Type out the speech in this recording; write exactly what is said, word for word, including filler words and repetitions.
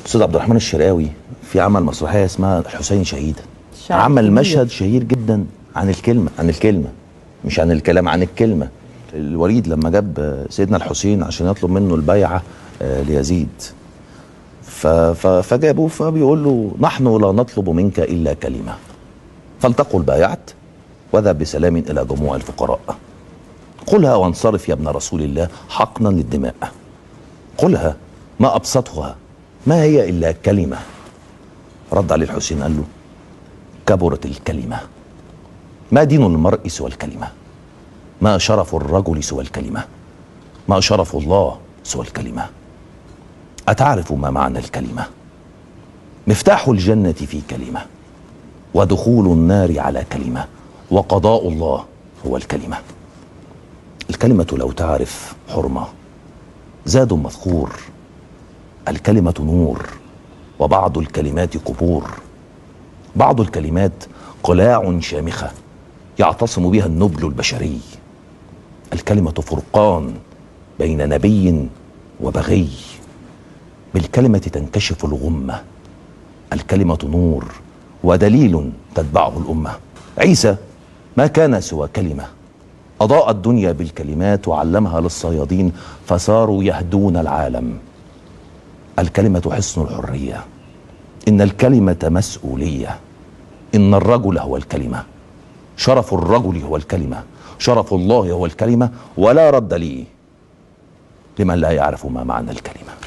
الاستاذ عبد الرحمن الشرقاوي في عمل مسرحيه اسمها الحسين شهيدا، شعر عمل كبير. مشهد شهير جدا عن الكلمه، عن الكلمه مش عن الكلام، عن الكلمه. الوليد لما جاب سيدنا الحسين عشان يطلب منه البيعه آه، ليزيد، ف- ف- فجابه فبيقول له: نحن لا نطلب منك الا كلمه، فلتقل بايعت واذهب بسلام الى جموع الفقراء. قلها وانصرف يا ابن رسول الله حقنا للدماء. قلها ما ابسطها، ما هي الا كلمه. رد عليه الحسين قال له: كبرت الكلمه، ما دين المرء سوى الكلمه، ما شرف الرجل سوى الكلمه، ما شرف الله سوى الكلمه. أتعرف ما معنى الكلمة؟ مفتاح الجنة في كلمة، ودخول النار على كلمة، وقضاء الله هو الكلمة. الكلمة لو تعرف حرمة زاد مذخور، الكلمة نور وبعض الكلمات قبور، بعض الكلمات قلاع شامخة يعتصم بها النبل البشري. الكلمة فرقان بين نبي وبغي، بالكلمة تنكشف الغمة، الكلمة نور ودليل تتبعه الأمة. عيسى ما كان سوى كلمة، أضاء الدنيا بالكلمات وعلمها للصيادين فصاروا يهدون العالم. الكلمة حصن الحرية، إن الكلمة مسؤولية، إن الرجل هو الكلمة، شرف الرجل هو الكلمة، شرف الله هو الكلمة، ولا رد لي لمن لا يعرف ما معنى الكلمة.